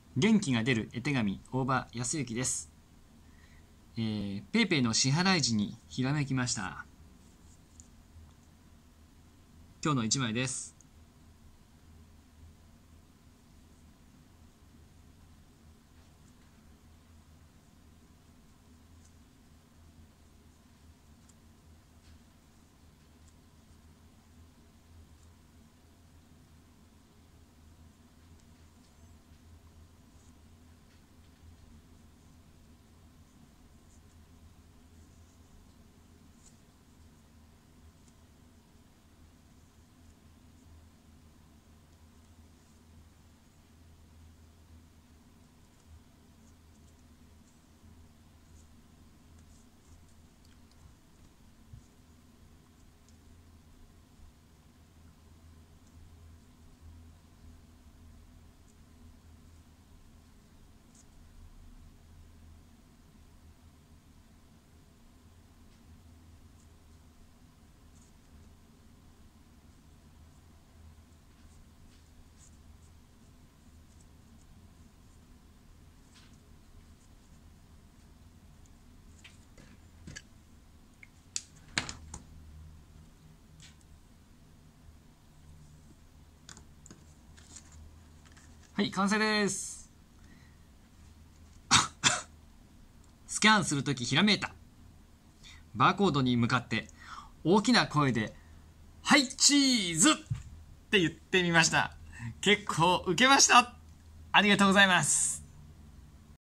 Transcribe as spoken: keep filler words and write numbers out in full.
元気が出る絵手紙、大場康之です。えー、ペイペイの支払い時にひらめきました。今日のいちまいです。はい、完成です。スキャンするときひらめいた。バーコードに向かって大きな声で「はいチーズ!」って言ってみました。結構ウケました。ありがとうございます。